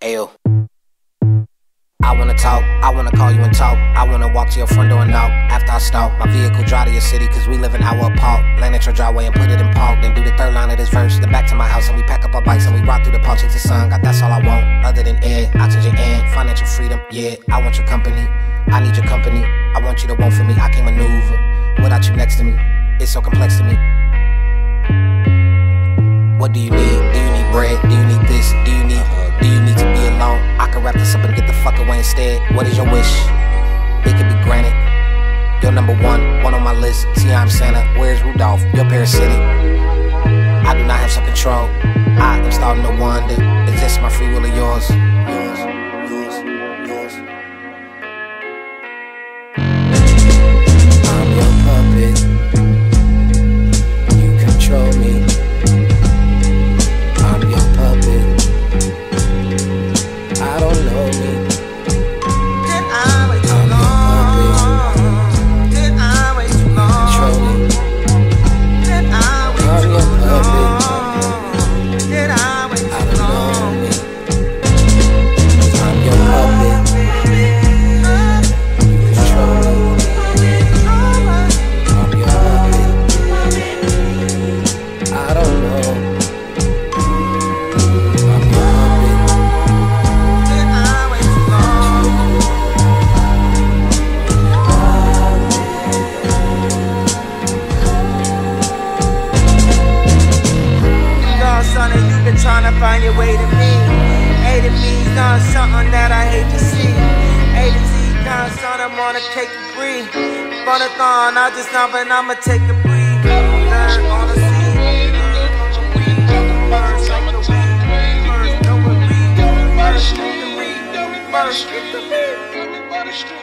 Ayo. I wanna talk, I wanna call you and talk. I wanna walk to your front door and knock. After I stalk, my vehicle drive to your city, cause we live in our park. Land at your driveway and put it in park. Then do the third line of this verse. Then back to my house and we pack up our bikes and we rock through the park, chase the sun. God, that's all I want, other than air, oxygen and financial freedom. Yeah, I want your company, I need your company. I want you to want for me, I can't maneuver without you next to me. It's so complex to me. What do you need? Do you need bread? Do you need this? Do you need to be alone? I can wrap this up and get the fuck away instead. What is your wish? It can be granted. You're number one on my list. See, I'm Santa. Where's Rudolph? You're parasitic. I do not have some control. I am starting to wonder, is this my free will or yours? I'm your puppet. You control me. I'm your puppet. I don't know me. Did I wait too long? Did I wait too long? Control me. Did I wait I'm too your puppet. long? Did I wait I too don't know long? me. I'm your puppet. You control me. I'm your puppet. I don't know. I'm your puppet. Did I wait too long? No, son, and you've been trying to find your way to me. A to B's done something that I hate to see. A to Z done son, I'm on a cake and breathe. Funathon, I just know, but I'ma take a breathe. Learn on the scene. First like the weed. First know what read. First get the read. First get the read.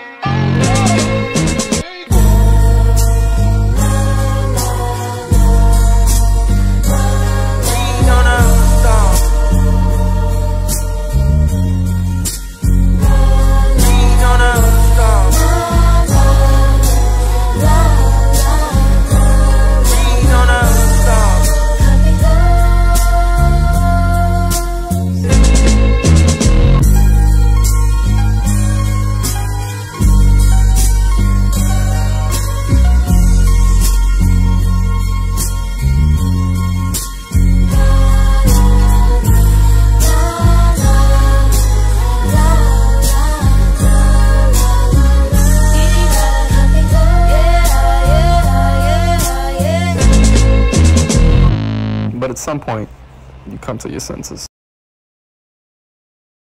Read on a song. Read on a song. Read on a song. But at some point, you come to your senses.